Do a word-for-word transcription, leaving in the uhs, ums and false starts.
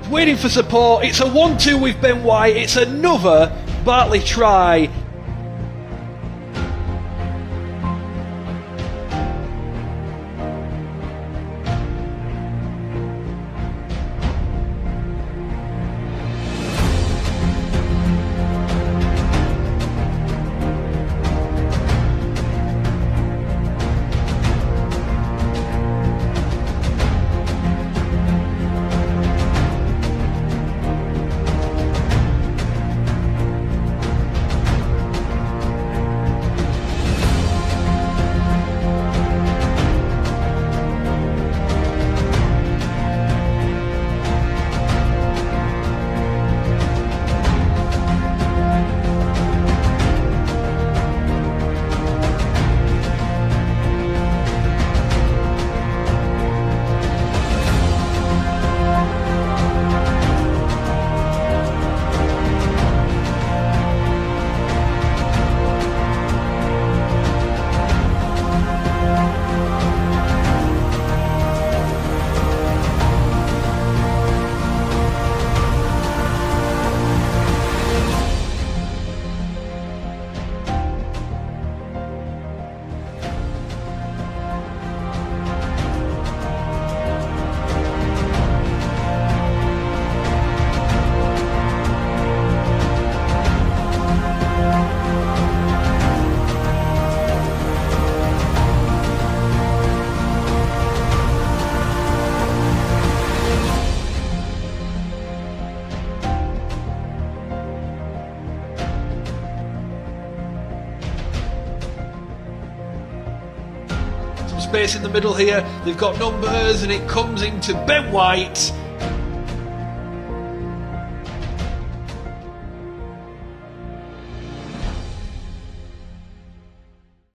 waiting for support. It's a one two with Ben White. It's another Bartley try. Space in the middle here, they've got numbers and it comes into Ben White.